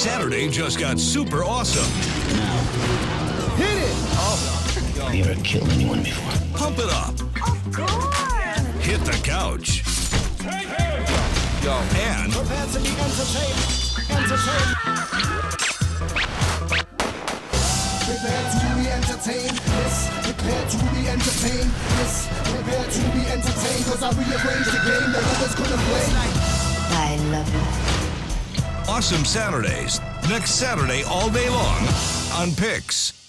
Saturday just got super awesome. Hit it! Have you ever killed anyone before? Pump it up. Of course! Hit the couch. And Prepare to be entertained. Entertained. Prepare to be entertained. Yes. Prepare to be entertained. Yes. Prepare to be entertained. Cause I rearranged the game that others couldn't play. I love you. awesome Saturdays. Next Saturday all day long on Pix.